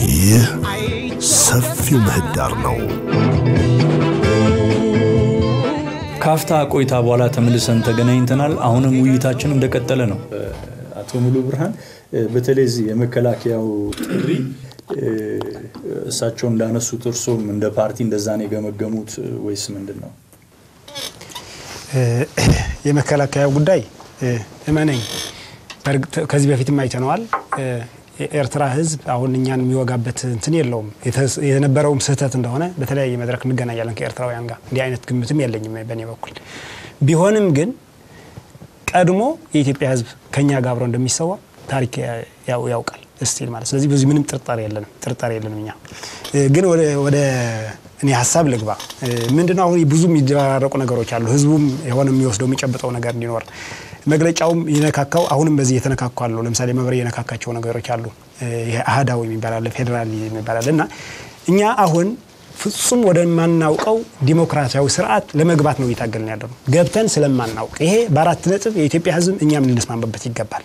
ይህ ሰፊው ምህዳር ነው። ካፍታ ቆይታ በኋላ ተመልሰን ተገናኝተናል። አሁንም ውይይታችን እንደቀጠለ ነው። አቶ ሙሉ ብርሃን በተለይ የመከላከያው ጥሪ እሳቸው እንዳነሱት እርሶም እንደ ፓርቲ እንደዛ ነው የገመገሙት ወይስ ምንድነው? የመከላከያው ጉዳይ እመነኝ ከዚህ በፊትም አይተነዋል። ኤርትራ ህዝብ አሁን እኛን የሚወጋበት እንትን የለውም። የነበረውም ስህተት እንደሆነ በተለያየ መድረክ እንገናኛለን ከኤርትራውያን ጋር። እንዲህ አይነት ግምትም የለኝም በኔ በኩል። ቢሆንም ግን ቀድሞ የኢትዮጵያ ህዝብ ከኛ ጋር አብሮ እንደሚሰዋ ታሪክ ያውቃል እስቲል ማለት። ስለዚህ ብዙ ምንም ጥርጣሬ የለንም እኛ። ግን ወደ እኔ ሐሳብ ልግባ። ምንድነው አሁን ብዙ የሚደራረቁ ነገሮች አሉ። ህዝቡም የሆነ የሚወስደው የሚጨብጠው ነገር እንዲኖር መግለጫውም ይነካካው አሁንም በዚህ የተነካካው አሉ። ለምሳሌ መብሬ የነካካቸው ነገሮች አሉ። ይሄ አሃዳው የሚባል ፌደራል የሚባልና እኛ አሁን ፍጹም ወደ ማናውቀው ዲሞክራሲያዊ ስርዓት ለመግባት ነው እየታገልን ያለው። ገብተን ስለማናውቅ ይሄ በአራት ነጥብ የኢትዮጵያ ህዝብ እኛም ልንስማማበት ይገባል።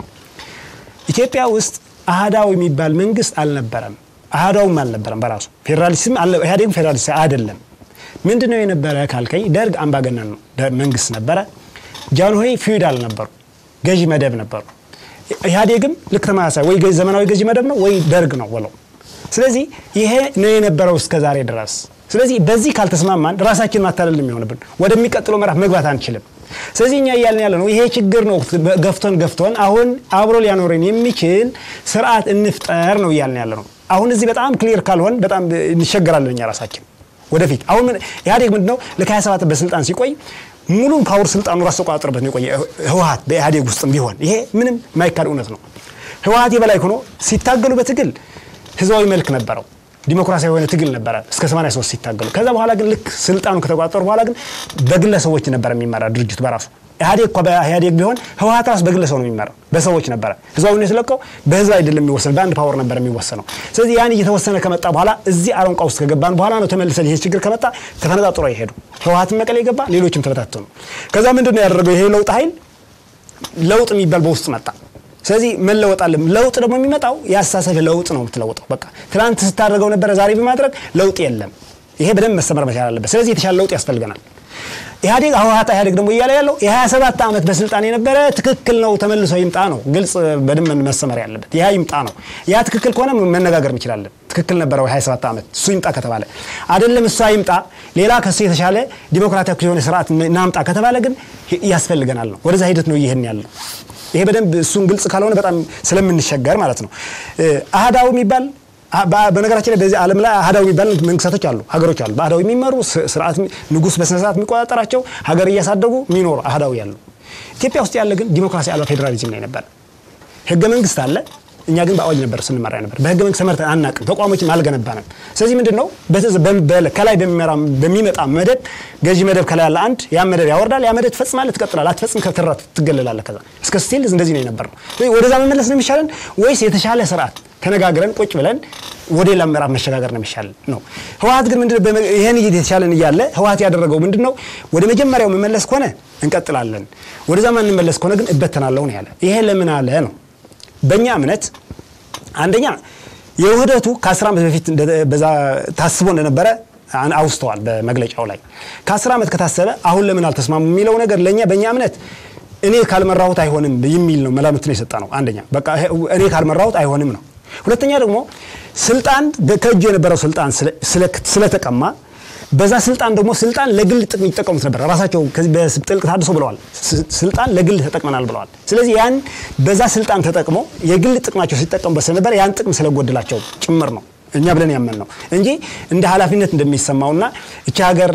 ኢትዮጵያ ውስጥ አሃዳው የሚባል መንግስት አልነበረም። አሃዳውም አልነበረም በራሱ ፌደራሊዝም አለ። ኢህአዴግ ፌደራሊስት አይደለም። ምንድነው የነበረ ካልከኝ ደርግ አምባገነን መንግስት ነበረ። ጃንሆይ ፊውዳል ነበሩ፣ ገዢ መደብ ነበሩ። ኢህአዴግም ልክ ተማሳይ ወይ ዘመናዊ ገዢ መደብ ነው ወይ ደርግ ነው ወለው። ስለዚህ ይሄ ነው የነበረው እስከ ዛሬ ድረስ። ስለዚህ በዚህ ካልተስማማን ራሳችን ማታለል የሚሆንብን ወደሚቀጥለው ምዕራፍ መግባት አንችልም። ስለዚህ እኛ ያልን ያለ ነው ይሄ ችግር ነው። ገፍቶን አሁን አብሮ ሊያኖረን የሚችል ስርዓት እንፍጠር ነው ያልን ያለ ነው። አሁን እዚህ በጣም ክሊር ካልሆን በጣም እንሸገራለን እኛ ራሳችን ወደፊት። አሁን ኢህአዴግ ምንድነው ለ27 በስልጣን ሲቆይ ሙሉን ፓወር ስልጣኑ ራስ ተቋጥሮበት ነው የቆየ። ህውሃት በኢህአዴግ ውስጥም ቢሆን ይሄ ምንም ማይካድ እውነት ነው። ህውሃት የበላይ ሆኖ ሲታገሉ በትግል ህዝባዊ መልክ ነበረው፣ ዲሞክራሲያዊ የሆነ ትግል ነበር እስከ 83 ሲታገሉ። ከዛ በኋላ ግን ልክ ስልጣኑ ከተቋጠሩ በኋላ ግን በግለሰቦች ነበር የሚመራ ድርጅቱ በራሱ። ኢህአዴግ ቢሆን ህውሃት ራስ በግለሰብ ነው የሚመራው፣ በሰዎች ነበር። ህዝባዊነት ለቀው በህዝብ አይደለም የሚወሰነው፣ በአንድ ፓወር ነበር የሚወሰነው። ስለዚህ ያን እየተወሰነ ከመጣ በኋላ እዚህ አሮንቃ ውስጥ ከገባን በኋላ ነው ተመልሰን ይሄ ችግር ከመጣ ተፈነጣጥሮ ይሄዱ። ህውሃትም መቀሌ ገባ፣ ሌሎችም ተበታተኑ። ከዛ ምንድነው ያደረገው ይሄ ለውጥ ኃይል ለውጥ የሚባል በውስጥ መጣ። ስለዚህ መለወጥ አለ። ለውጥ ደግሞ የሚመጣው ያሳሰፈ ለውጥ ነው የምትለውጠው። በቃ ትላንት ስታደርገው ነበር ዛሬ በማድረግ ለውጥ የለም። ይሄ በደንብ መሰመር መቻል አለበት። ስለዚህ የተሻለ ለውጥ ያስፈልገናል። ኢህአዴግ ደግሞ እያለ ያለው የ27 ዓመት በስልጣን የነበረ ትክክል ነው ተመልሶ ይምጣ ነው። ግልጽ በደንብ መሰመር ያለበት ያ ይምጣ ነው። ያ ትክክል ከሆነ መነጋገር እንችላለን። ትክክል ነበረው 27 ዓመት እሱ ይምጣ ከተባለ አይደለም እሱ ይምጣ ሌላ ከሱ የተሻለ ዲሞክራቲክ የሆነ ስርዓት እናምጣ ከተባለ ግን ያስፈልገናል ነው። ወደዛ ሂደት ነው ይሄን ያለው። ይሄ በደንብ እሱን ግልጽ ካልሆነ በጣም ስለምንሸገር ማለት ነው። አሃዳው የሚባል በነገራችን ላይ በዚህ ዓለም ላይ አሃዳው የሚባል መንግስታቶች አሉ፣ ሀገሮች አሉ። በአሃዳው የሚመሩ ስርዓት ንጉስ በስነስርዓት የሚቆጣጠራቸው ሀገር እያሳደጉ የሚኖሩ አሃዳው ያሉ። ኢትዮጵያ ውስጥ ያለ ግን ዲሞክራሲ አለ፣ ፌደራሊዝም ላይ ነበር። ህገ መንግስት አለ። እኛ ግን በአዋጅ ነበር ስንመራ ነበር። በህገ መንግስት ተመርተን አናውቅም፣ ተቋሞችም አልገነባንም። ስለዚህ ምንድነው ከላይ በሚመጣ መደብ ገዢ መደብ ከላይ ያለ አንድ ያ መደብ ያወርዳል። ያ መደብ ትፈጽማለህ፣ ትቀጥላለህ። አትፈጽም ከተራት ትገለላለህ። ከዛ እስከ ስቲል እንደዚህ ነው የነበረው። ወደዛ መመለስ ነው የሚሻለን ወይስ የተሻለ ስርዓት ተነጋግረን ቁጭ ብለን ወደ ሌላ ምዕራፍ መሸጋገር ነው የሚሻለን ነው? ህውሃት ግን ምንድነው ይሄን የተሻለን እያለ ህውሃት ያደረገው ምንድነው? ወደ መጀመሪያው መመለስ ከሆነ እንቀጥላለን፣ ወደዛ ማን እንመለስ ከሆነ ግን እበተናለሁ ነው ያለ። ይሄ ለምን አለ ነው? በእኛ እምነት አንደኛ የውህደቱ ከ10 ዓመት በፊት በዛ ታስቦ እንደነበረ አውስተዋል በመግለጫው ላይ። ከ10 ዓመት ከታሰበ አሁን ለምን አልተስማሙ የሚለው ነገር ለኛ በእኛ እምነት እኔ ካልመራሁት አይሆንም የሚል ነው መላምት ነው የሰጠነው። አንደኛ በቃ እኔ ካልመራሁት አይሆንም ነው። ሁለተኛ ደግሞ ስልጣን ከእጁ የነበረው ስልጣን ስለተቀማ በዛ ስልጣን ደግሞ ስልጣን ለግል ጥቅም ይጠቀሙት ነበር። ራሳቸው ከዚህ በጥልቅ ታድሶ ብለዋል፣ ስልጣን ለግል ተጠቅመናል ብለዋል። ስለዚህ ያን በዛ ስልጣን ተጠቅሞ የግል ጥቅማቸው ሲጠቀሙበት ነበር። ያን ጥቅም ስለጎደላቸው ጭምር ነው እኛ ብለን ያመንነው እንጂ እንደ ኃላፊነት እንደሚሰማውና እቺ ሀገር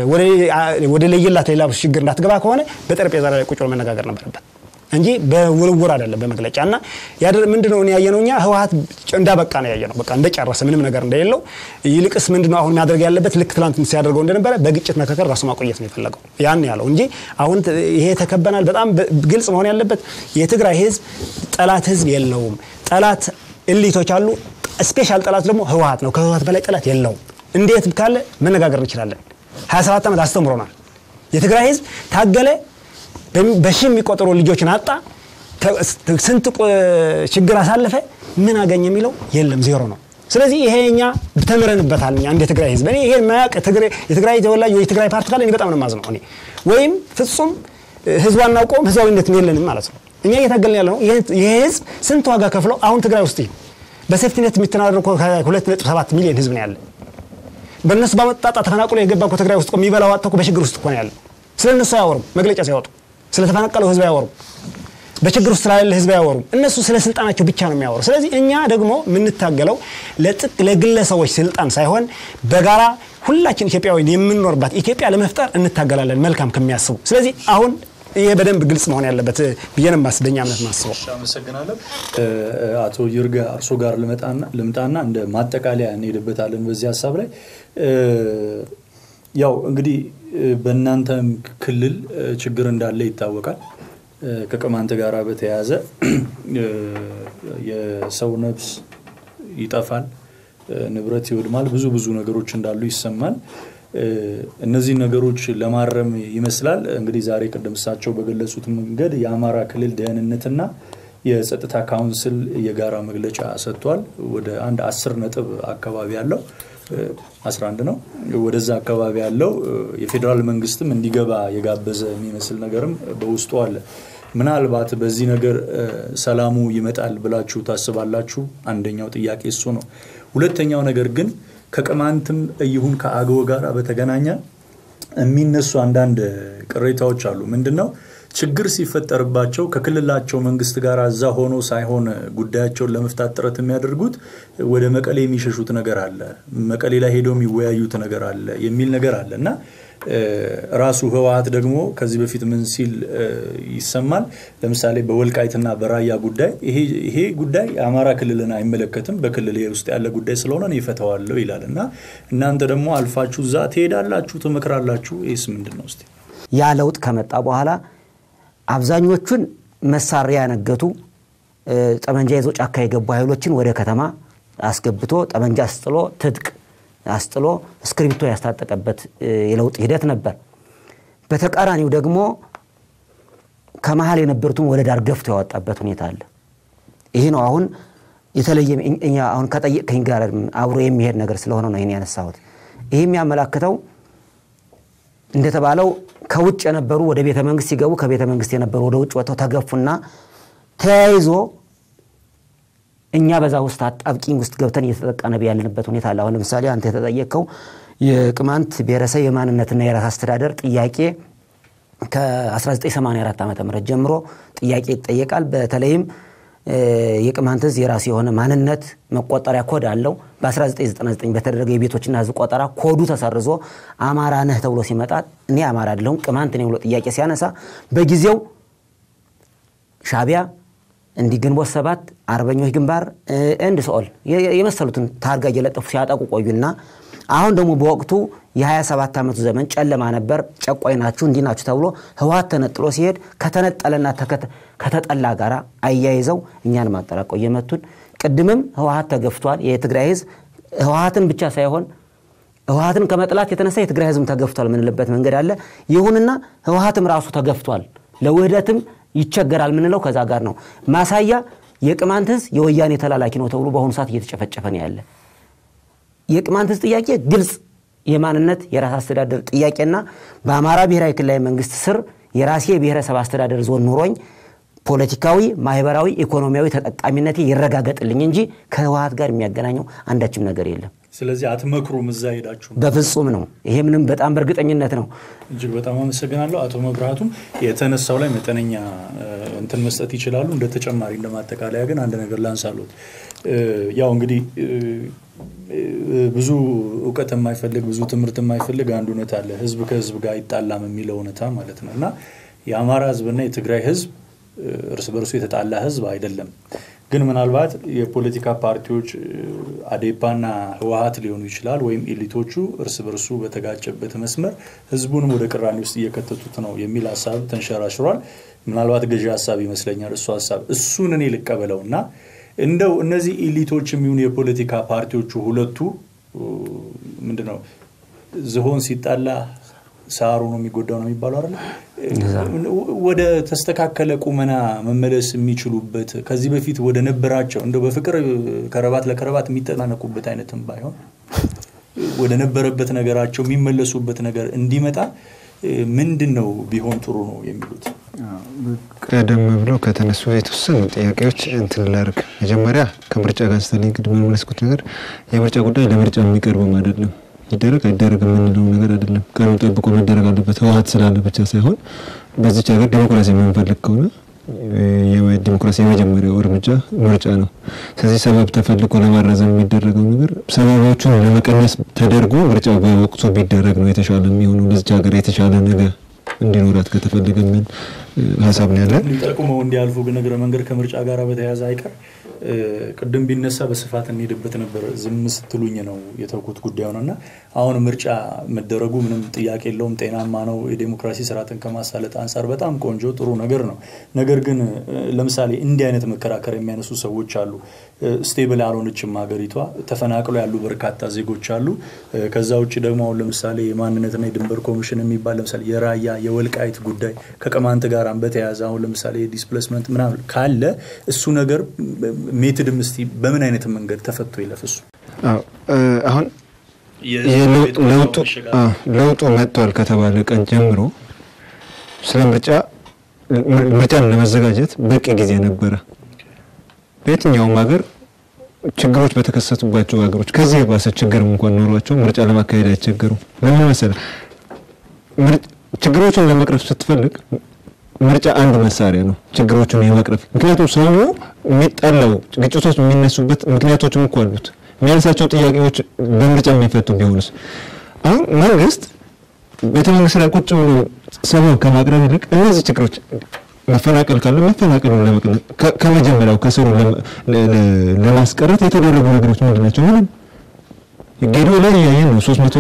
ወደ ለየላት ሌላ ችግር እንዳትገባ ከሆነ በጠረጴዛ ላይ ቁጭ ብሎ መነጋገር ነበረበት እንጂ በውርውር አይደለም በመግለጫና ምንድነው እኛ ያየነውኛ ህውሃት እንዳበቃ ነው ያየነው። በቃ እንደጨረሰ ምንም ነገር እንደሌለው ይልቅስ ምንድነው አሁን ማድረግ ያለበት ልክ ትላንት ሲያደርገው እንደነበረ በግጭት መከከር ራሱ ማቆየት ነው የፈለገው ያን ያለው እንጂ አሁን ይሄ ተከበናል። በጣም ግልጽ መሆን ያለበት የትግራይ ህዝብ ጠላት ህዝብ የለውም። ጠላት እሊቶች አሉ። ስፔሻል ጠላት ደግሞ ህውሃት ነው። ከህውሃት በላይ ጠላት የለውም። እንዴት ካለ መነጋገር እንችላለን። 27 ዓመት አስተምሮናል። የትግራይ ህዝብ ታገለ፣ በሺህ የሚቆጠሩ ልጆችን አጣ፣ ስንት ችግር አሳለፈ፣ ምን አገኘ የሚለው የለም ዜሮ ነው። ስለዚህ ይሄኛ ተመረንበታል እኛ እንደ ትግራይ ህዝብ እኔ ይሄን ማያቅ የትግራይ ተወላጅ ወይ የትግራይ ፓርቲ ካለ እኔ በጣም ነው ማዝነው እኔ ወይም ፍጹም ህዝባን ናውቆም ህዝባዊነት የለንም ማለት ነው እኛ እየታገልን ያለው ይሄ ህዝብ ስንት ዋጋ ከፍሎ አሁን ትግራይ ውስጥ በሴፍቲኔት የሚተናደር 2.7 ሚሊዮን ህዝብ ነው ያለ በእነሱ ባመጣጣ ተፈናቅሎ የገባው ትግራይ ውስጥ የሚበላው አጥተው በችግር ውስጥ ነው ያለ ስለነሱ ያወሩ መግለጫ ሲያወጡ ስለተፈናቀለው ህዝብ ያወሩ በችግር ውስጥ ስላለ ህዝብ ያወሩ እነሱ ስለ ስልጣናቸው ብቻ ነው የሚያወሩ ስለዚህ እኛ ደግሞ ምንታገለው ለግለሰቦች ስልጣን ሳይሆን በጋራ ሁላችን ኢትዮጵያውያን የምንኖርባት ኢትዮጵያ ለመፍጠር እንታገላለን መልካም ከሚያስቡ ስለዚህ አሁን ይሄ በደንብ ግልጽ መሆን ያለበት በየነም ማስደኛ ማለት ማስበው አመሰግናለሁ አቶ ይርጋ አርሶ ጋር ለምጣና እንደ ማጠቃለያ እንሄድበታለን በዚህ ሐሳብ ላይ ያው እንግዲህ በእናንተ ክልል ችግር እንዳለ ይታወቃል ከቅማንት ጋር በተያያዘ የሰው ነፍስ ይጠፋል ንብረት ይወድማል ብዙ ነገሮች እንዳሉ ይሰማል እነዚህ ነገሮች ለማረም ይመስላል እንግዲህ ዛሬ ቀደምሳቸው በገለጹት መንገድ የአማራ ክልል ደህንነትና የጸጥታ ካውንስል የጋራ መግለጫ ሰጥቷል ወደ 10 ነጥብ አካባቢ ያለው 11 ነው ወደዛ አካባቢ ያለው የፌደራል መንግስትም እንዲገባ የጋበዘ የሚመስል ነገርም በውስጡ አለ ምናልባት በዚህ ነገር ሰላሙ ይመጣል ብላችሁ ታስባላችሁ አንደኛው ጥያቄ እሱ ነው ሁለተኛው ነገር ግን ከቅማንትም ይሁን ከአገው ጋር በተገናኘ የሚነሱ አንዳንድ ቅሬታዎች አሉ ምንድነው ችግር ሲፈጠርባቸው ከክልላቸው መንግስት ጋር አዛ ሆኖ ሳይሆን ጉዳያቸውን ለመፍታት ጥረት የሚያደርጉት ወደ መቀሌ የሚሸሹት ነገር አለ መቀሌ ላይ ሄደው የሚወያዩት ነገር አለ የሚል ነገር አለና ራሱ ህውሃት ደግሞ ከዚህ በፊት ምን ሲል ይሰማል ለምሳሌ በወልቃይትና በራያ ጉዳይ ይሄ ጉዳይ አማራ ክልልን አይመለከትም በክልል ውስጥ ያለ ጉዳይ ስለሆነ ነው ይፈታዋል ይላልና እናንተ ደግሞ አልፋችሁ ዛ ትሄዳላችሁ ተመክራላችሁ እስ ምንድነው እስቲ ያ ለውጥ ከመጣ በኋላ አብዛኞቹን መሳሪያ ያነገቱ ጠመንጃ ይዞ ጫካ የገቡ ኃይሎችን ወደ ከተማ አስገብቶ ጠመንጃ አስጥሎ ትጥቅ አስጥሎ ስክሪፕቶ ያስታጠቀበት የለውጥ ሂደት ነበር በተቃራኒው ደግሞ ከመሃል የነበሩትን ወደ ዳር ገፍቶ ያወጣበት ሁኔታ አለ ይሄ ነው አሁን የተለየ እኛ አሁን ከጠየቀኝ ጋር አብሮ የሚሄድ ነገር ስለሆነ ነው ይሄን ያነሳሁት ይሄ የሚያመላክተው እንደተባለው ከውጭ የነበሩ ወደ ቤተ መንግስት ሲገቡ ከቤተ መንግስት የነበሩ ወደ ውጭ ወጥተው ተገፉና ተያይዞ እኛ በዛ ውስጥ አጣብቂኝ ውስጥ ገብተን እየተጠቃነ ያለንበት ሁኔታ አለ አሁን ለምሳሌ አንተ የተጠየቀው የቅማንት ብሔረሰብ የማንነትና የራስ አስተዳደር ጥያቄ ከ1984 ዓ.ም ጀምሮ ጥያቄ ይጠየቃል በተለይም የቅማንት የራስ የሆነ ማንነት መቆጠሪያ ኮድ አለው በ1999 በተደረገ የቤቶችና ህዝብ ቆጠራ ኮዱ ተሰርዞ አማራ ነህ ተብሎ ሲመጣ እኔ አማራ አይደለም ቅማንት ነኝ ብሎ ጥያቄ ሲያነሳ በጊዜው ሻቢያ እንዲገንቦት 7 አርበኞች ግንባር እንድ ሶል የመሰሉትን ታርጋ እየለጠፉ ሲያጣቁ ቆዩና አሁን ደግሞ በወቅቱ የ27 ዓመት ዘመን ጨለማ ነበር ጨቋይናችሁ እንዲናችሁ ተብሎ ህውሃት ተነጥሎ ሲሄድ ከተነጠለና ከተጠላ ጋራ አያይዘው እኛን ማጠራቀው የመቱን ቅድምም ህውሃት ተገፍቷል የትግራይ ህዝብ ህውሃትን ብቻ ሳይሆን ህውሃትን ከመጥላት የተነሳ የትግራይ ህዝብ ተገፍቷል ምንልበት መንገድ አለ ይሁንና ህውሃትም ራሱ ተገፍቷል ለውህደትም ይቸገራል ምንለው ከዛ ጋር ነው ማሳያ የቅማንት ህዝብ የወያኔ ተላላኪ ነው ተብሎ በአሁኑ ሰዓት እየተጨፈጨፈ ነው ያለ የቅማንት ህዝብ ጥያቄ ግልጽ የማንነት የራስ አስተዳደር ጥያቄና በአማራ ብሔራዊ ክልላዊ መንግስት ስር የራሴ ብሔረሰብ አስተዳደር ዞን ኑሮኝ ፖለቲካዊ ማህበራዊ ኢኮኖሚያዊ ተጠቃሚነቴ ይረጋገጥልኝ እንጂ ከህውሃት ጋር የሚያገናኘው አንዳችም ነገር የለም ስለዚህ አትመክሩም እዛ ሄዳችሁ በፍጹም ነው ይሄ ምንም በጣም በርግጠኝነት ነው እጅግ በጣም አመሰግናለሁ አቶ መብራቱም የተነሳው ላይ መጠነኛ እንትን መስጠት ይችላሉ እንደ ተጨማሪ እንደማጠቃለያ ግን አንድ ነገር ላንሳሉት ያው እንግዲህ ብዙ ዕውቀት የማይፈልግ ብዙ ትምህርት የማይፈልግ አንድ እውነት አለ ህዝብ ከህዝብ ጋር ይጣላም የሚለው እውነታ ማለት ነውና የአማራ ህዝብና የትግራይ ህዝብ እርስ በርሱ የተጣላ ህዝብ አይደለም ግን ምናልባት የፖለቲካ ፓርቲዎች አዴፓና ህውሃት ሊሆኑ ይችላል ወይም ኤሊቶቹ እርስ በርሱ በተጋጨበት መስመር ህዝቡንም ወደ ቅራኔ ውስጥ እየከተቱት ነው የሚል ሐሳብ ተንሸራሽሯል ምናልባት ገዢ ሐሳብ ይመስለኛል እሱ ሐሳብ እሱን እኔ ልቀበለውና እንደው እነዚህ ኤሊቶችም ይሁን የፖለቲካ ፓርቲዎቹ ሁለቱ ምንድነው ዝሆን ሲጣላ ሳሩ ነው የሚጎዳው ነው የሚባለው አይደል ወደ ተስተካከለ ቁመና መመለስ የሚችሉበት ከዚህ በፊት ወደ ነበራቸው እንደው በፍቅር ከረባት ለከረባት የሚጠናነቁበት አይነትም ባይሆን ወደ ነበረበት ነገራቸው የሚመለሱበት ነገር እንዲመጣ ምንድነው ቢሆን ጥሩ ነው የሚሉት ቀደም ብሎ ከተነሱ የተወሰኑ ጥያቄዎች እንትን ላርክ መጀመሪያ ከምርጫ ጋር ስለኝ ቅድም መለስኩት ነገር የምርጫ ጉዳይ ለምርጫ የሚቀርበው አይደለም ይደረግ ምንለው ነገር አይደለም ቀኑ ጠብቆ መደረግ አለበት ህውሃት ስላለ ብቻ ሳይሆን በዚህ ሀገር ዲሞክራሲ የምንፈልግ ከሆነ የዲሞክራሲ የመጀመሪያው እርምጃ ምርጫ ነው ስለዚህ ሰበብ ተፈልጎ ለማራዘም የሚደረገው ነገር ሰበቦቹን ለመቀነስ ተደርጎ ምርጫው በወቅቱ ቢደረግ ነው የተሻለ የሚሆነው ለዚህ ሀገር የተሻለ ነገር እንዲኖራት ከተፈለገ ምን ሐሳብ ነው ያለ ሊጠቁመው እንዲያልፉ ነገር መንገር ከምርጫ ጋር በተያያዘ አይቀር ቅድም ቢነሳ በስፋት እንሄድበት ነበር ዝም ስትሉኝ ነው የተውኩት ጉዳዩንና አሁን ምርጫ መደረጉ ምንም ጥያቄ የለውም ጤናማ ነው የዲሞክራሲ ስርዓትን ከማሳለጥ አንፃር በጣም ቆንጆ ጥሩ ነገር ነው ነገር ግን ለምሳሌ እንዲህ አይነት መከራከር የሚያነሱ ሰዎች አሉ ስቴብል አልሆነችም ሀገሪቷ ተፈናቅሎ ያሉ በርካታ ዜጎች አሉ ከዛ ውጪ ደግሞ አሁን ለምሳሌ የማንነትና የድንበር ኮሚሽን የሚባል ለምሳሌ የራያ የወልቃይት ጉዳይ ከቀማንት ጋር በተያያዘ አሁን ለምሳሌ ዲስፕሌስመንት ምናምን ካለ እሱ ነገር ሜትድ ምስቲ በምን አይነት መንገድ ተፈቶ ይለፍሱ አሁን ለውጡ መጥቷል ከተባለ ቀን ጀምሮ ምርጫን ለመዘጋጀት በቂ ጊዜ ነበረ በየትኛውም ሀገር ችግሮች በተከሰቱባቸው ሀገሮች ከዚህ የባሰ ችግር እንኳን ኖሯቸው ምርጫ ለማካሄድ አይቸገሩ ለምን መሰለ ችግሮችን ለመቅረፍ ስትፈልግ ምርጫ አንድ መሳሪያ ነው ችግሮችን የመቅረፍ ምክንያቱም ሰው የሚጣላው ግጭቶች የሚነሱበት ምክንያቶችም እኮ አሉት የሚያነሳቸው ጥያቄዎች በምርጫ የሚፈቱ ቢሆንስ አሁን መንግስት በተመንግስት ላይ ቁጭ ብሎ ሰበብ ከማቅረብ ይልቅ እነዚህ ችግሮች መፈናቀል ካለ መፈናቀሉን ለመቅረፍ ከመጀመሪያው ከስሩ ለማስቀረት የተደረጉ ነገሮች ምንድናቸው ምንም ገሪው ላይ ያየነው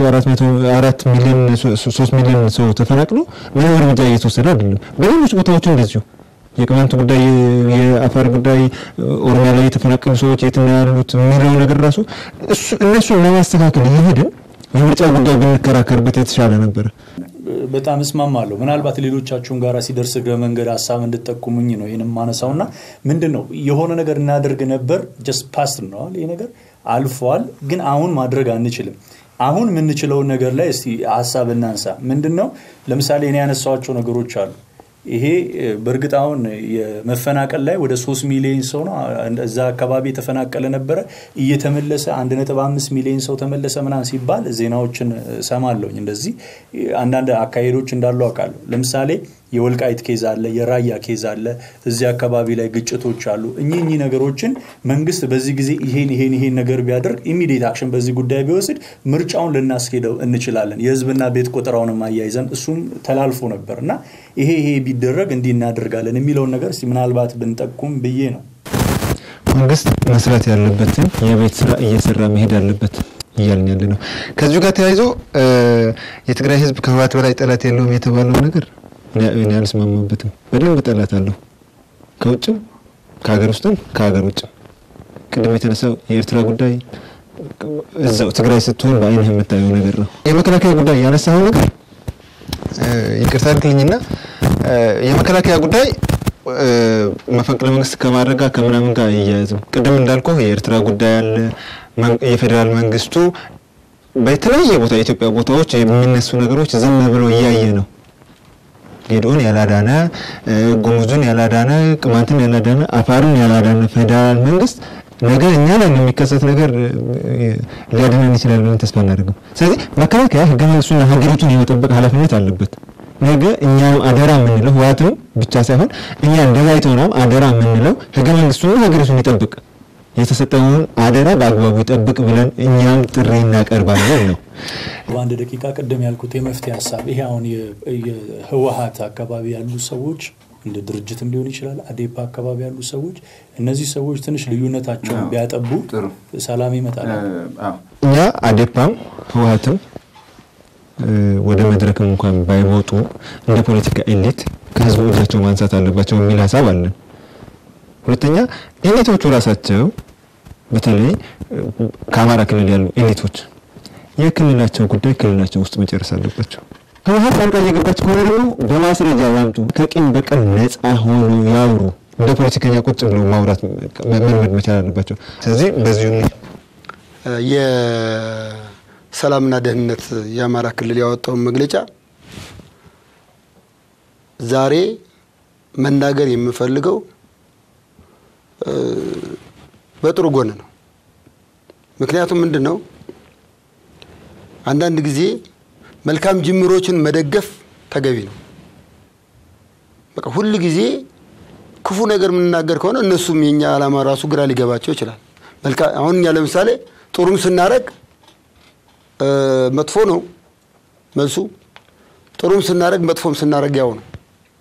3 ሚሊዮን ሰው ተፈናቅሎ ምንም እርምጃ እየተወሰደ አይደለም በሌሎች ቦታዎች እንደዚሁ የቀማንት ጉዳይ የአፋር ጉዳይ ኦሮሚያ ላይ የተፈናቀሉ ሰዎች የት ነው ያሉት ምንም ነገር ራሱ እነሱ ለማስተካከል ይሄድ የምርጫ ጉዳይ በመከራከርበት የተሻለ ነበር በጣም እስማማለሁ ምናልባት ሌሎቻችሁን ጋራ ሲደርስ መንገድ ሐሳብ እንድትጠቁሙኝ ነው ይሄንም ማነሳውና ምንድነው የሆነ ነገር እናደርግ ነበር just past ነው ይሄ ነገር አልፏል ግን አሁን ማድረግ አንችልም አሁን ምን እንችለው ነገር ላይ እስቲ ሐሳብ እናንሳ ምንድነው ለምሳሌ እኔ ያነሳዋቸው ነገሮች አሉ ይሄ በርግጣውን የመፈናቀል ላይ ወደ 3 ሚሊዮን ሰው ነው እዛ አካባቢ ተፈናቀለ ነበር እየተመለሰ 1.5 ሚሊዮን ሰው ተመለሰ ምናን ሲባል ዜናዎችን ሰማለሁኝ እንደዚህ አንዳንድ አካሄዶች እንዳሉ አውቃለሁ ለምሳሌ የወልቃይት ኬዝ አለ የራያ ኬዝ አለ እዚህ አካባቢ ላይ ግጭቶች አሉ እኚህ ነገሮችን መንግስት በዚህ ጊዜ ይሄን ነገር ቢያደርግ ኢሚዲየት አክሽን በዚህ ጉዳይ ቢወስድ ምርጫውን ለናስኬደው እንችላለን የህዝብና ቤት ቆጠራውን ማያይዘን እሱም ተላልፎ ነበርና ይሄ ቢደረግ እንዲህ እናደርጋለን የሚለው ነገር ምናልባት ብንጠቁም ብዬ ነው መንግስት መስራት ያለበትን የቤት ስራ እየሰራ መሄድ አለበት ይያልን ያለ ነው ከዚህ ጋር ተያይዞ የትግራይ ህዝብ ከህውሃት በላይ ጠላት የለውም የተባለው ነገር እኔ አልስማማበትም በደንብ ጠላት አለው ከውጭም ከሀገር ውስጥም ከሀገር ውጭም ቅድም የተነሳው የኤርትራ ጉዳይ እዛው ትግራይ ስትሆን በአይንህ የምታየው ነገር ነው የመከላከያ ጉዳይ ያነሳው ነገር ይቅርታ አድርግልኝና የመከላከያ ጉዳይ መፈንቅለ መንግስት ከማድረግ ከምናምን ጋር ይያያዝም ቅድም እንዳልኩ የኤርትራ ጉዳይ አለ የፌደራል መንግስቱ በተለያየ ቦታ የኢትዮጵያ ቦታዎች የሚነሱ ነገሮች ዝም ብሎ ይያየ ነው ጌዶን ያላዳነ ጉሙዙን ያላዳነ ቅማንትን ያላዳነ አፋርን ያላዳነ ፌደራል መንግስት ነገር እኛ ላይ የሚከሰት ነገር ሊያድነን ይችላል ብለን ተስፋ እናደርጋለን ስለዚህ መከላከያ ህገ መንግስቱን ሀገሪቱን የመጠበቅ ኃላፊነት አለበት ነገ እኛም አደራ ምንለው ህውሃትን ብቻ ሳይሆን እኛ እንደጋይቶናም አደራ ምንለው ህገ መንግስቱን ሀገሪቱን ይጠብቅ የተሰጠውን አደራ በአግባቡ ይጠብቅ ብለን እኛም ጥሪ እናቀርባለን ነው በአንድ ደቂቃ ቀደም ያልኩት የመፍትሄ ሐሳብ ይሄ አሁን የህውሃት አካባቢ ያሉ ሰዎች እንደ ድርጅትም ሊሆን ይችላል አዴፓ አካባቢ ያሉ ሰዎች እነዚህ ሰዎች ትንሽ ልዩነታቸውን ቢያጠቡ ሰላም ይመጣል እኛ አዴፓም ህውሃትም ወደ መድረክም እንኳን ባይወጡ እንደ ፖለቲካ ኤሊት ከህዝቡ እጃቸው ማንሳት አለባቸው የሚል ሐሳብ አለን ሁለተኛ ኤሊቶቹ ራሳቸው በተለይ ከአማራ ክልል ያሉ ኤሊቶች የክልላቸው ጉዳይ ክልላቸው ውስጥ መጨረስ አለባቸው ህውሃት ጣልቃ እየገባች ከሆነ ደግሞ በማስረጃ ያምጡ ከቂም በቀል ነፃ ሆኖ ያውሩ እንደ ፖለቲከኛ ቁጭ ብለው ማውራት መልመድ መቻል አለባቸው ስለዚህ በዚሁ የሰላምና ደህንነት የአማራ ክልል ያወጣው መግለጫ ዛሬ መናገር የምፈልገው በጥሩ ጎን ነው ምክንያቱም ምንድነው አንዳንድ ጊዜ መልካም ጅምሮችን መደገፍ ተገቢ ነው በቃ ሁሉ ጊዜ ክፉ ነገር ምንናገር ከሆነ እነሱም የኛ ዓላማ ራሱ ግራ ሊገባቸው ይችላል መልካም አሁን እኛ ለምሳሌ ጥሩም ስናረግ መጥፎ ነው መልሱ ጥሩም ስናረግ መጥፎም ስናረግ ያው ነው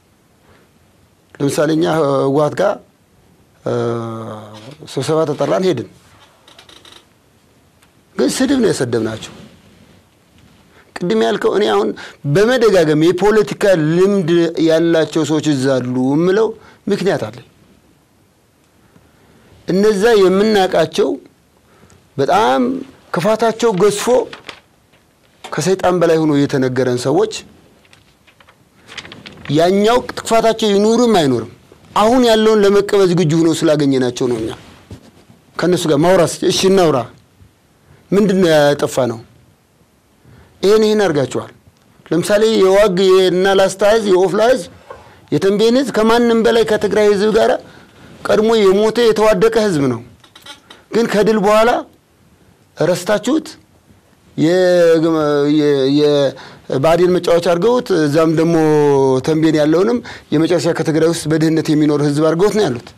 ለምሳሌ እኛ ህውሃት ጋር ስብሰባ ተጠራን ሄድን ግን ስድብ ነው የሰደብናቸው ቅድም ያልከው እኔ አሁን በመደጋገም የፖለቲካ ልምድ ያላቸው ሰዎች ይዛሉ ምለው ምክንያት አለ እነዛ የምናቃቸው በጣም ክፋታቸው ገዝፎ ከሰይጣን በላይ ሆኖ የተነገረን ሰዎች ያኛው ክፋታቸው ይኑርም አይኖርም አሁን ያለውን ለመቀበል ዝግጁ ሆኖ ስላገኘናቸው ነውኛ ከነሱ ጋር ማውራስ እሺ እናውራ ምንድነው ያጠፋነው ይሄን አርጋቸዋል ለምሳሌ የዋግ እና ላስታዝ የኦፍላዝ የተንቤንዝ ከማንንም በላይ ከትግራይ ህዝብ ጋር ቀድሞ የሞተ የተዋደቀ ህዝብ ነው ግን ከድል በኋላ ረስታችሁት የባዲን መጫወቻ አርገውት እዛም ደግሞ ተንቤን ያለውንም የመጨረሻ ከትግራይ ውስጥ በድህነት የሚኖር ህዝብ አርገውት ነው ያሉት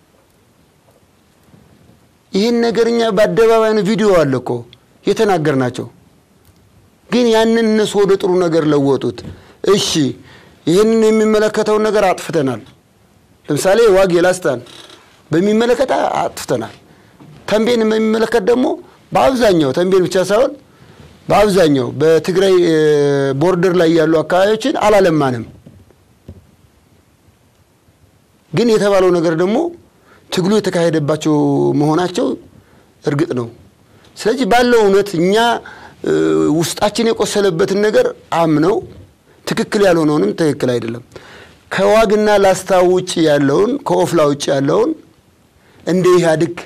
ይሄን ነገርኛ በአደባባይ ነው ቪዲዮ አለኮ የተናገርናቸው ግን ያንን እነሱ ወደ ጥሩ ነገር ለወጡት እሺ ይሄንን የሚመለከተው ነገር አጥፍተናል ለምሳሌ ዋግ የላስታን በሚመለከታ አጥፍተናል ተንቤን በሚመለከት ደግሞ በአብዛኛው ተንቤን ብቻ ሳይሆን በአብዛኛው በትግራይ ቦርደር ላይ ያሉ አካባቢዎችን አላለማንም ግን የተባለው ነገር ደግሞ ትግሉ የተካሄደባቸው መሆናቸው እርግጥ ነው ስለዚህ ባለው እውነት እኛ ውስጣችን የቆሰለበትን ነገር አምነው ትክክል ያልሆነውንም ትክክል አይደለም ከዋግና ላስታው ውጪ ያለውን ከኦፍላ ውጪ ያለውን እንደ ኢህአዴግ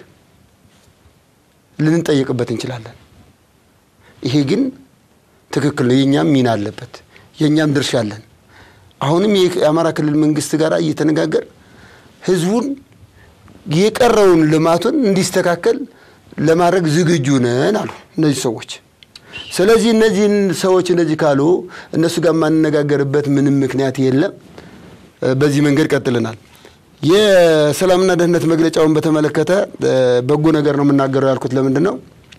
ልንጠይቅበት እንችላለን ይሄ ግን ትክክል የኛም ሚና አለበት የኛም ድርሻ አለን አሁንም የአማራ ክልል መንግስት ጋር እየተነጋገር ህዝቡን የቀረውን ልማቱን እንዲስተካከል ለማድረግ ዝግጁ ነን አሉ እነዚህ ሰዎች ስለዚህ እነዚህን ሰዎች እንደዚህ ካሉ እነሱ ጋር ማንነጋገርበት ምንም ምክንያት የለም በዚህ መንገድ ቀጥለናል የሰላምና ደህንነት መግለጫውን በተመለከተ በጎ ነገር ነው የምናገረው ያልኩት ለምንድነው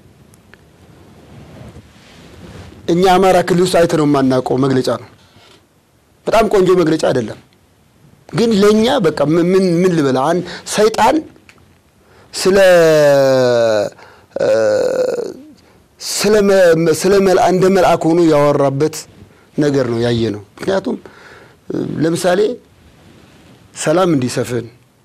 እኛ አማራ ክልል ውስጥ አይተነው ማናቀው መግለጫ ነው በጣም ቆንጆ መግለጫ አይደለም ግን ለኛ በቃ ምን ልበላ አን ሰይጣን ስለ እንደ መልአክ ሆኖ ያወራበት ነገር ነው ያየነው ምክንያቱም ለምሳሌ ሰላም እንዲሰፍን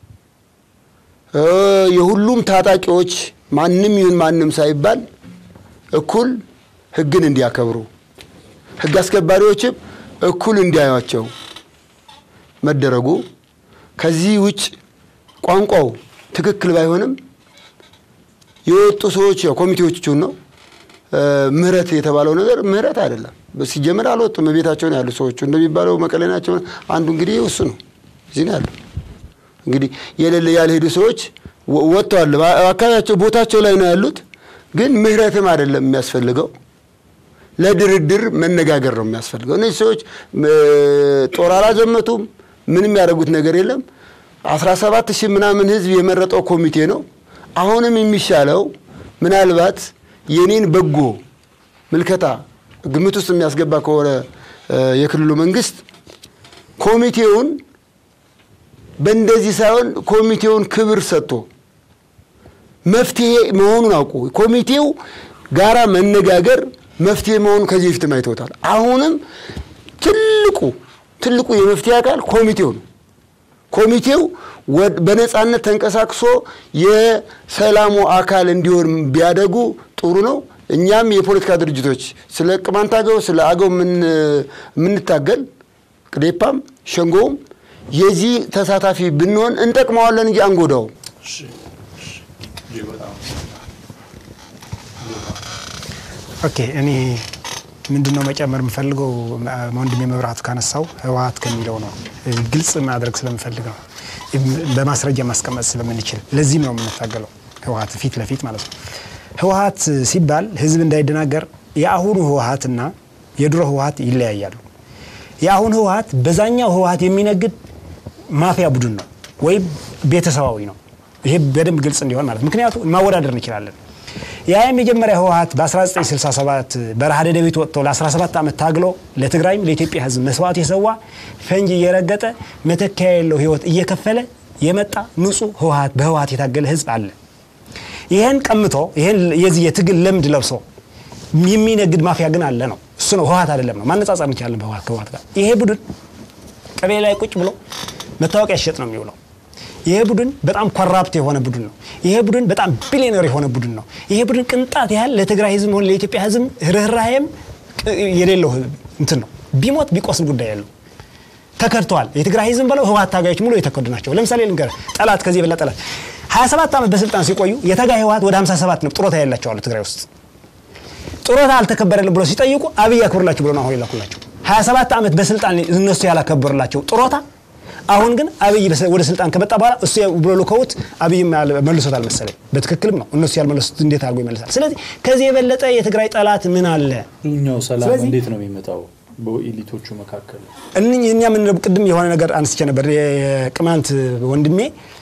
የሁሉም ታጣቂዎች ማንንም ይሁን ማንንም ሳይባል እኩል ህግን እንዲያከብሩ ህግ አስከባሪዎችም እኩል እንዲያዩአቸው መደረጉ ከዚህ ውጭ ቋንቋው ትክክል ባይሆንም የወጡ ሰዎች ኮሚቴዎች ነው ምህረት የተባለው ነገር ምህረት አይደለም በሲጀመር አልወጡም በቤታቸው ነው ያሉ ሰዎች እንደሚባለው መቀሌናቸው አንዱ እንግዲህ እሱ ነው እዚህ ነው እንግዲህ የሌለ ያልሄዱ ሰዎች ወጥተዋል አካባቢያቸው ቦታቸው ላይ ነው ያሉት ግን ምህረትም አይደለም የሚያስፈልገው ለድርድር መነጋገር ነው የሚያስፈልገው እነዚህ ሰዎች ጦራራ ዘመቱም ምንም ያደረጉት ነገር የለም 17000 ምናምን ህዝብ የመረጠው ኮሚቴ ነው አሁንም የሚሻለው ምናልባት የኔን በጎ ምልከታ ግምት ውስጥ የሚያስገባ ከሆነ የክልሉ መንግስት ኮሚቴውን በእንደዚህ ሳይሆን ኮሚቴውን ክብር ሰጥቶ መፍትሄ መሆኑን አውቁ ኮሚቴው ጋራ መነጋገር መፍትሄ መሆኑን ከዚህ በፊት ማይተውታል አሁንም ትልቁ የመፍትሄ አካል ኮሚቴው ነው ኮሚቴው በነጻነት ተንቀሳቅሶ የሰላሙ አካል እንዲሆን ቢያደጉ ጥሩ ነው እኛም የፖለቲካ ድርጅቶች ስለ ቅማንታገው ስለ አገው ምን ታገል ቅዴፓም ሸንጎም የዚህ ተሳታፊ ብንሆን እንጠቅመዋለን እንጂ አንጎዳው ኦኬ እኔ ምንድነው መጨመር የምፈልገው ወንድሜ መብራቱ ካነሳው ህውሃት ከሚለው ነው ግልጽ ማድረግ ስለምፈልገው በማስረጃ ማስቀመጥ ስለምንችል ለዚህ ነው የምንታገለው ህውሃት ፊት ለፊት ማለት ነው ህውሃት ሲባል ህዝብ እንዳይደናገር የአሁኑ ህውሃትና የድሮ ህውሃት ይለያያሉ የአሁኑ ህውሃት በዛኛው ህውሃት የሚነግድ ማፊያ ቡድን ነው ወይ ቤተሰባዊ ነው ይሄ በደንብ ግልጽ እንዲሆን ማለት ምክንያቱም ማወዳደር እንችላለን ያም የጀመሪያ ህውሃት በ1967 በረሃ ደደቢት ወጥቶ ለ17 ዓመት ታግሎ ለትግራይም ለኢትዮጵያ ህዝብ መስዋዕት የሰዋ ፈንጂ የረገጠ መተካያ የለው ህይወት እየከፈለ የመጣ ንጹህ ህውሃት በህውሃት የታገለ ህዝብ አለ ይሄን ቀምቶ ይሄን የዚህ የትግል ለምድ ለብሶ የሚነግድ ማፊያ ግን አለ ነው እሱ ነው ህውሃት አይደለም ነው ማነጻጸር እንችላለን በህውሃት ጋር ይሄ ቡድን ቀበሌ ላይ ቁጭ ብሎ መታወቂያ ይሸጥ ነው የሚውለው ይሄ ቡድን በጣም ኮራፕት የሆነ ቡድን ነው ይሄ ቡድን በጣም ቢሊየነር የሆነ ቡድን ነው ይሄ ቡድን ቅንጣት ያህል ለትግራይ ህዝብ ሆነ ለኢትዮጵያ ህዝብ ርህራሄም የሌለው እንትን ነው ቢሞት ቢቆስል ጉዳይ ያለው ተከርቷል የትግራይ ህዝብ በለው ህውሃት ታጋዮች ሙሉ የተከዱ ናቸው ለምሳሌ ልንገር ጠላት ከዚህ በላ ጠላት 27 ዓመት በስልጣን ሲቆዩ የታጋይ ህውሃት ወደ 57 ነው ጥሮታ ያላቸው አሉ ትግራይ ውስጥ ጥሮታ አልተከበረልም ብሎ ሲጠይቁ አብይ ያክብርላችሁ ብሎ ነው አሁን ይላኩላችሁ 27 ዓመት በስልጣን እነሱ ያላከበርላቸው ጥሮታ አሁን ግን አብይ ወደ ስልጣን ከመጣ በኋላ እሱ ብሎ ልከውት አብይ መልሶታል መሰለኝ በትክክልም ነው እነሱ ያልመለሱት እንዴት አድርጎ ይመለሳል ስለዚህ ከዚህ የበለጠ የትግራይ ጠላት ምን አለ እኛው ሰላም እንዴት ነው የሚመጣው በኤሊቶቹ መካከል እኛ ምን ቅድም የሆነ ነገር አንስቼ ነበር የቅማንት ወንድሜ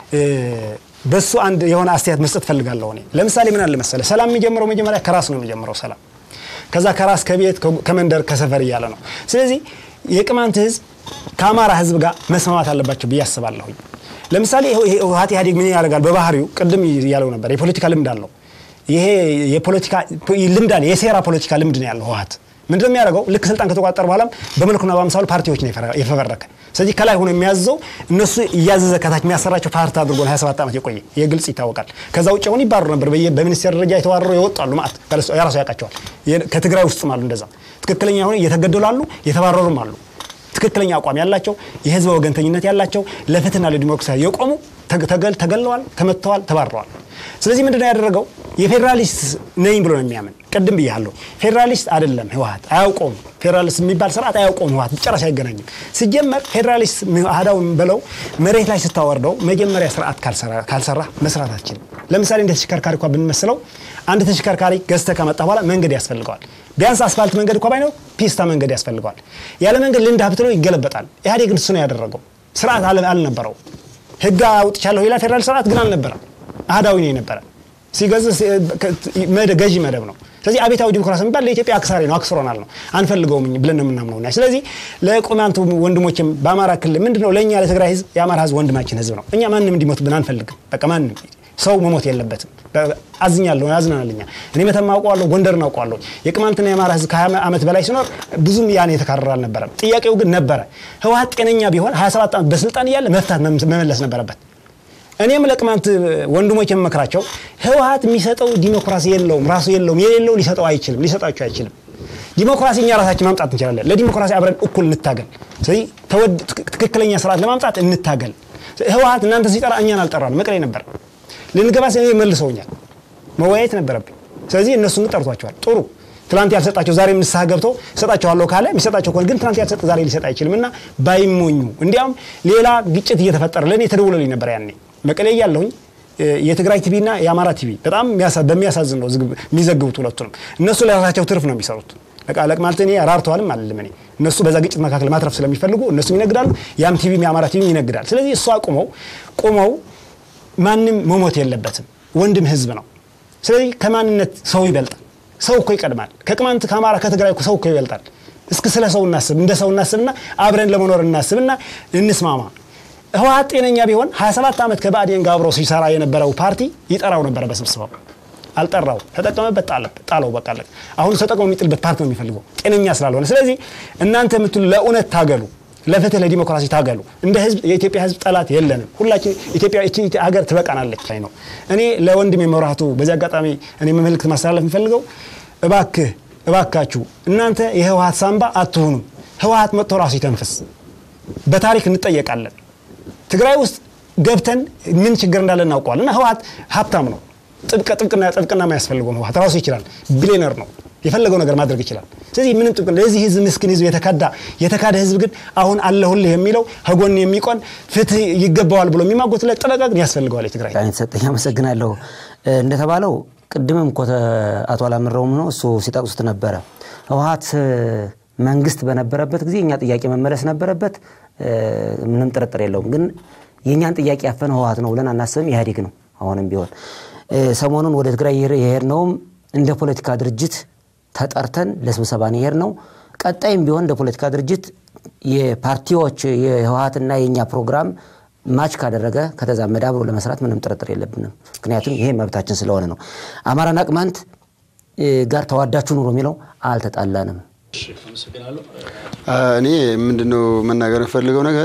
በሱ አንድ የሆነ አስተያየት መስጠት ፈልጋለሁ እኔ ለምሳሌ ምን አለ መሰለ ሰላም የሚጀምረው መጀመሪያ ከራስ ነው የሚጀምረው ሰላም ከዛ ከራስ ከቤት ከመንደር ከሰፈር ይያለ ነው ስለዚህ የቅማንት ህዝብ ከአማራ ህዝብ ጋር መስማማት አለባቸው በያስባለሁ ለምሳሌ ህውሃት ኢህአዴግ ምን ያደርጋል በባህሪው ቅድም ያለው ነበር የፖለቲካ ልምድ አለው ይሄ የፖለቲካ ልምድ አለ የሴራ ፖለቲካ ልምድ ነው ያለው ህውሃት ምንድነው የሚያደርገው ልክ ስልጣን ከተቋጠረ በኋላም በመልኩና በአምሳሉ ፓርቲዎች ነው የፈበረከ ስለዚህ ከላይ ሆኖ የሚያዘው እነሱ ያዘዘ ከታች የሚያሰራቸው ፓርቲ አድርጎ ነው 27 ዓመት የቆየ የግልጽ ይታወቃል ከዛ ውጭ ሆነ ይባሩ ነበር በሚኒስቴር ደረጃ የተዋረሩ ይወጣሉ ማለት ያራሱ ያቃቸዋል ከትግራይ ውስጥ ማለት እንደዛ ትክክለኛ ሆነ እየተገደሉ አሉ የተባረሩም አሉ ትክክለኛ አቋም ያላቸው የህዝብ ወገንተኝነት ያላቸው ለፍትህና ለዲሞክራሲ የቆሙ ተገለዋል ተመተዋል ተባረዋል ስለዚህ ምንድነው ያደረገው የፌደራሊስት ነኝ ብሎ ነው የሚያምን ቀደም ብያለሁ ፌደራሊስት አይደለም ህውሃት አያውቀውም ፌደራሊስት የሚባል ስርዓት አያውቀውም ህውሃት ጨራሽ አይገናኝም ሲጀመር ፌደራሊስት አዳው በለው መሬት ላይ ስታወርደው መጀመሪያ ስርዓት ካልሰራ መስራታችን ለምሳሌ እንደ ተሽከርካሪ እንኳን ብንመስለው አንድ ተሽከርካሪ ገዝተ ከመጣ በኋላ መንገድ ያስፈልጋል ቢያንስ አስፋልት መንገድ እንኳን ባይኖር ፒስታ መንገድ ያስፈልጋል ያለ መንገድ ልንዳ ብትለው ይገለበጣል ኢህአዴግ እሱ ነው ያደረገው ስርዓት አልነበረው ህግ አውጥቻለሁ ይላል ፌደራል ስርዓት ግን አልነበረም አዳዊ ነው የነበረ ሲገዝ ገዢ መደብ ነው ስለዚህ አቤታዊ ዲሞክራሲ የሚባል ለኢትዮጵያ አክሳሪ ነው አክስሮናል ነው አንፈልገውም ብለን ነው የምናምነውና ስለዚህ ለቆማንቱ ወንድሞችም በአማራ ክልል ምንድነው ለኛ ለትግራይ ህዝብ የአማራ ህዝብ ወንድማችን ህዝብ ነው እኛ ማንንም እንዲሞትብን አንፈልግም በቃ ማንንም ሰው መሞት የለበትም አዝኛለሁ ያዝናናልኛ እኔ መተማውቀዋለሁ ጎንደር ነው ቋለው የቅማንትና የአማራ ህዝብ ከ20 ዓመት በላይ ሲኖር ብዙም ያኔ የተካረረ አልነበረም ጥያቄው ግን ነበረ ህውሃት ጤነኛ ቢሆን 27 ዓመት በስልጣን ያለ መፍታት መመለስ ነበረበት እኔም ለቅማንት ወንድሞች የመከራቸው ህውሃት የሚሰጠው ዲሞክራሲ የለውም ራሱ የለውም የሌለው ሊሰጠው አይችልም ሊሰጣቸው አይችልም ዲሞክራሲኛ ራሳችን ማምጣት እንችላለን ለዲሞክራሲ አብረን እኩል እንታገል ስለዚህ ትክክለኛ ስርዓት ለማምጣት እንታገል ህውሃት እናንተ ሲጠራ እኛን አልጠራን መቀሌ ነበር ልንገባ ሲል መልሰውኛል መወያየት ነበረብኝ ስለዚህ እነሱን ጠርቷቸዋል ጥሩ ትላንት ያልሰጣቸው ዛሬ ምንስሐ ገብቶ ሰጣቸዋለሁ ካለ የሚሰጣቸው ግን ትላንት ያልሰጠ ዛሬ ሊሰጥ አይችልምና ባይሞኙ እንዲያም ሌላ ግጭት እየተፈጠረ ለኔ ተደውሎልኝ ነበር ያኔ መቀሌ ያለሁኝ የትግራይ ቲቪና የአማራ ቲቪ በጣም በሚያሳዝን ነው የሚዘግቡት ሁለቱንም እነሱ ለራሳቸው ትርፍ ነው የሚሰሩት በቃ ለቅማንት እኔ አራርተዋልም አይደለም እኔ እነሱ በዛ ግጭት መካከል ማትረፍ ስለሚፈልጉ እነሱ ይነግዳሉ ያም ቲቪ የአማራ ቲቪ ይነግዳል ስለዚህ እሱ ቆመው ማንንም መሞት የለበትም ወንድም ህዝብ ነው ስለዚህ ከማንነት ሰው ይበልጣል ሰው እኮ ይቀድማል ከቅማንት ከአማራ ከትግራይ ሰው እኮ ይበልጣል እስከ ስለ ሰው እናስብ እንደ ሰው እናስብና አብረን ለመኖር እናስብና እንስማማ ህውሃት ጤነኛ ቢሆን 27 ዓመት ከባዲን ጋር አብሮ ሲሰራ የነበረው ፓርቲ ይጠራው ነበር በስብሰባው አልጠራው ተጠቀመበት ጣለው በቃ አሁን ተጠቅሞ የሚጥልበት ፓርቲ ነው የሚፈልገው ጤነኛ ስላልሆነ ስለዚህ እናንተ የምትሉ ለኡነት ታገሉ ለፍትህ ለዲሞክራሲ ታገሉ እንደ ህዝብ የኢትዮጵያ ህዝብ ጠላት የለንም ሁላችን ኢትዮጵያ ሀገር ትበቃናለች ነው እኔ ለወንድሜ መብራቱ በዚህ አጋጣሚ እኔ መልእክት ማስተላለፍ የምፈልገው እባካችሁ እናንተ የህውሃት ሳምባ አትሆኑ ህውሃት መጥቶ ራሱ ይተንፈስ በታሪክ እንጠየቃለን ትግራይ ውስጥ ገብተን ምን ችግር እንዳለ እናውቀዋልና ህውሃት ሀብታም ነው ጥብቅና ማያስፈልገው ህውሃት ራሱ ይችላል ቢሊየነር ነው የፈለገው ነገር ማድረግ ይችላል ስለዚህ ምንም ጥብቅና ለዚህ ህዝብ ምስኪን ህዝብ የተካደ ህዝብ ግን አሁን አለሁልህ የሚለው ሀጎን የሚቆን ፍትህ ይገባዋል ብሎ የሚማጎትለት ጠበቃ ግን ያስፈልገዋል ትግራይ ታንት ሰጠኝ አመሰግናለሁ እንደተባለው ቅድምም አቶ አላምረውም ነው እሱ ሲጠቅሱት ነበር ህውሃት መንግስት በነበረበት ጊዜ እኛ ጥያቄ መመለስ ነበረበት ምንም ጥርጥር የለውም ግን የኛን ጥያቄ ያፈነው ህውሃት ነው ብለን አናስብም ኢህአዴግ ነው አሁንም ቢሆን ሰሞኑን ወደ ትግራይ የሄድነው እንደ ፖለቲካ ድርጅት ተጠርተን ለስብሰባ ነው ቀጣይም ቢሆን እንደ ፖለቲካ ድርጅት የፓርቲዎች የህውሃትና የኛ ፕሮግራም ማች ካደረገ ከተዛመደ አብሮ ለመስራት ምንም ጥርጥር የለብንም ምክንያቱም ይሄ መብታችን ስለሆነ ነው አማራና ቅማንት ጋር ተዋዳችሁ ኑሮ የሚለው አልተጣላንም እኔ ምንድነው መናገር ፈልገው ነገር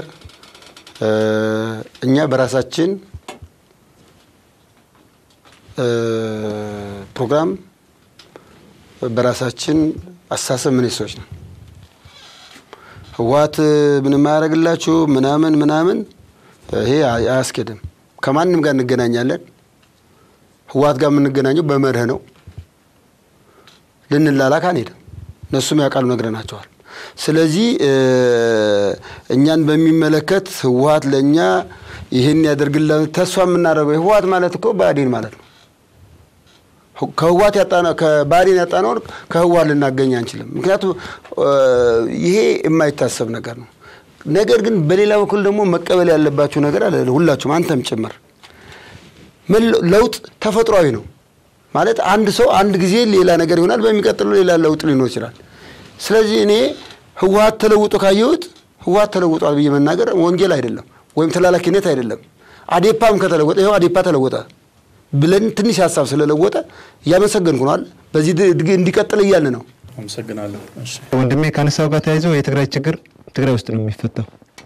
እኛ በራሳችን ፕሮግራም በራሳችን አስተሳሰብ ምን ይሰዎች ነው ህውሃት ምንም ማያረግላችሁ ምናምን ይሄ አያስከደም ከማንንም ጋር እንገናኛለን ህውሃት ጋር የምንገናኘው በመርህ ነው ልንላላክ አንሄድም እነሱም ያቃሉ ነግረናቸዋል ስለዚህ እኛን በሚመለከት ህውሃት ለኛ ይሄን ያደርግልን ተስፋ የምናደርገው ህውሃት ማለት እኮ ባዲን ማለት ነው ከህውሃት ያጣና ከባዲን ያጣናው ከህውሃት ልናገኝ አንችልም ምክንያቱም ይሄ የማይታሰብ ነገር ነው ነገር ግን በሌላ በኩል ደግሞ መቀበል ያለባችሁ ነገር አለ ሁላችሁም አንተም ጭምር ለውጥ ተፈጥሯዊ ነው ማለት አንድ ሰው አንድ ጊዜ ሌላ ነገር ይሆናል በሚቀጥለው ሌላ ለውጥ ሊኖር ይችላል ስለዚህ እኔ ህውሃት ተለውጦ ካየሁት ህውሃት ተለውጧል ብዬ መናገር ወንጌል አይደለም ወይም ተላላኪነት አይደለም አዴፓም ከተለወጠ ይሄው አዴፓ ተለወጠ ብለን ትንሽ ሐሳብ ስለለወጠ ያመሰገንኩ ነው በዚህ እንዲቀጥል ይያልን ነው አመሰግናለሁ እሺ ወንድሜ ካነሳው ጋር ታይዞ የትግራይ ችግር ትግራይ ውስጥ ነው የሚፈታው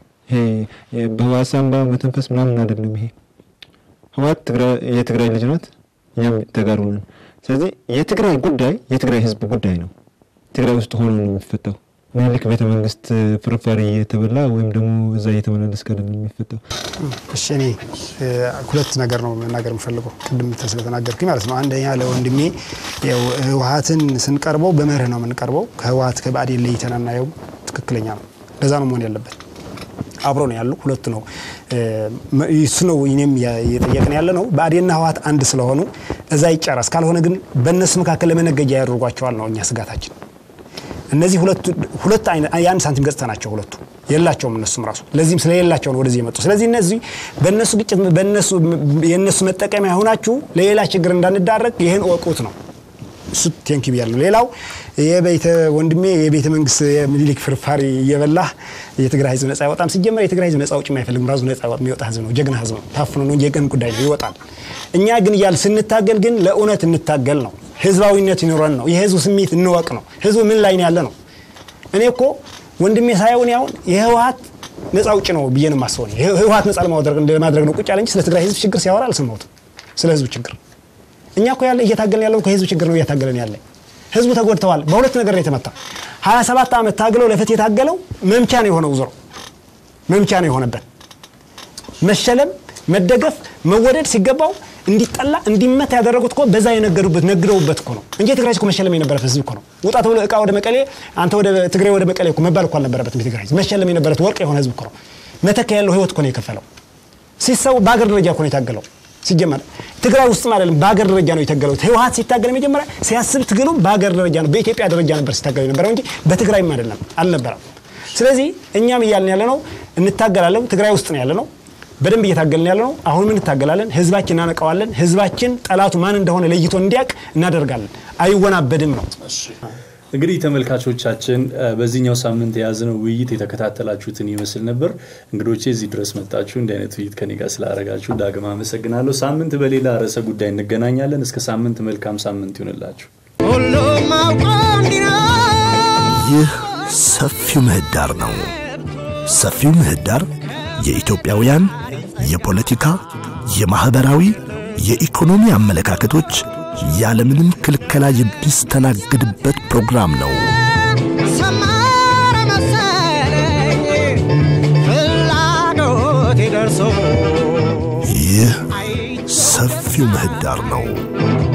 ይሄ በህውሃት ሳምባ መተንፈስ ምናምን አይደለም ይሄ ህውሃት የትግራይ ልጅ ናት ያም ተጋሩን ስለዚህ የትግራይ ጉዳይ የትግራይ ህዝብ ጉዳይ ነው ትግራይ ውስጥ ሆኖ ነው የሚፈታው ምንልክ ቤተ መንግስት ፍርፋሪ የተበላ ወይም ደግሞ እዛ የተመላለስ ከደል የሚፈታው እሺ እኔ ሁለት ነገር ነው መናገር የምፈልገው ቅድም ተናገርኩኝ ማለት ነው አንደኛ ለወንድሜ ህውሃትን ስንቀርበው በመርህ ነው የምንቀርበው ከህውሃት ከባዲ ለይተናና ያው ትክክለኛ ነው ለዛ ነው መሆን ያለበት አብሮ ነው ያለው ሁለት ነው እሱ ነው እኔም እየጠየቅን ያለ ነው ባዲና ህውሃት አንድ ስለሆኑ እዛ ይጫራስ ካልሆነ ግን በእነሱ መካከል ለመነገጃ ያደርጓቸዋል ነው እኛ ስጋታችን እነዚህ ሁለት ያን ሳንቲም ገጽታ ናቸው ሁለቱ የላቸውም እነሱም ራሱ ለዚህም ስለሌላቸው ነው ወደዚህ የመጡ ስለዚህ እነዚህ በእነሱ ግጭት የነሱ መጠቀሚያ ሆናችሁ ለሌላ ችግር እንዳንዳረግ ይሄን ወቁት ነው እሱ ቴንክ ዩ ያለው ሌላው የቤተ ወንድሜ የቤተ መንግስት የሚሊክ ፍርፋሪ እየበላህ የትግራይ ህዝብ ነፃ ያወጣም ሲጀመር የትግራይ ህዝብ ነፃ አውጪ የማይፈልግ ራሱ ነፃ ያወጣ የሚወጣ ህዝብ ነው ጀግና ህዝብ ነው ታፍኖ ነው የቀን ጉዳይ ነው ይወጣል እኛ ግን ያል ስንታገል ግን ለኡነት እንታገል ነው ህዝባዊነት ይኖረን ነው የህዝቡ ስሜት እንወቅ ነው ህዝቡ ምን ላይ ነው ያለ ነው እኔ እኮ ወንድሜ ሳይሆን ያው የህውሃት ነፃ አውጪ ነው ብዬን ማስወን ህውሃት ነፃ ለማድረግ ነው ቁጭ ያለኝ ስለ ትግራይ ህዝብ ችግር ሲያወራ አልሰማሁትም ስለ ህዝቡ ችግር እኛ እኮ ያለ እየታገልን ያለው ከህዝቡ ችግር ነው እየታገልን ያለ ህዝቡ ተጎድተዋል በሁለት ነገር ነው የተመታ 27 አመት ታግለው ለፍትህ የታገለው መምቻ ነው የሆነው ዞሮ መምቻ ነው የሆነበት መሸለም መደገፍ መወደድ ሲገባው እንዲጠላ እንዲመታ ያደረጉት እኮ በዛ ነግረውበት እኮ ነው እንጂ ትግራይ እኮ መሸለም የነበረበት ህዝብ እኮ ነው ወጣት ብሎ እቃ ወደ መቀሌ አንተ ወደ ትግራይ ወደ መቀሌ እኮ መባል እኮ አልነበረበትም ትግራይ መሸለም የነበረበት ወርቅ የሆነ ህዝብ እኮ ነው መተካ ያለው ህይወት እኮ ነው የከፈለው ሲሰው ባገር ደረጃ እኮ ነው የታገለው ሲጀመር ትግራይ ውስጥ ማለት ነው ባገር ደረጃ ነው የታገለው ህውሃት ሲታገል መጀመሪያ ሲያስብ ትግሉ ባገር ደረጃ ነው በኢትዮጵያ ደረጃ ነበር ሲታገል የነበረው እንጂ በትግራይ አይደለም አልነበረም ስለዚህ እኛም ይያልን ያለ ነው እንታገላለን ትግራይ ውስጥ ነው ያለ ነው በደንብ እየታገልን ያለ ነው አሁን ምን እንታገላለን ህዝባችን እናነቀዋለን ህዝባችን ጠላቱ ማን እንደሆነ ለይቶ እንዲያቅ እናደርጋለን አይወናበድም ነው እንግዲህ ተመልካቾቻችን በዚህኛው ሳምንት ያዝነው ውይይት የተከታተላችሁትን ይመስል ነበር እንግዶቼ እዚህ ድረስ መጣችሁ እንደ አይነት ውይይት ከኔ ጋር ስላደረጋችሁ ዳግም አመሰግናለሁ ሳምንት በሌላ ርዕሰ ጉዳይ እንገናኛለን እስከ ሳምንት መልካም ሳምንት ይሁንላችሁ ይህ ሰፊው ምህዳር ነው ሰፊው ምህዳር የኢትዮጵያውያን የፖለቲካ የማህበራዊ የኢኮኖሚ አመለካከቶች ያለምንም ክልክል ክልከላ የሚስተናገድበት ፕሮግራም ነው። ሰማረ መሰለኝ ፍላጎቴ ደርሶ ይህ ሰፊው ምህዳር ነው።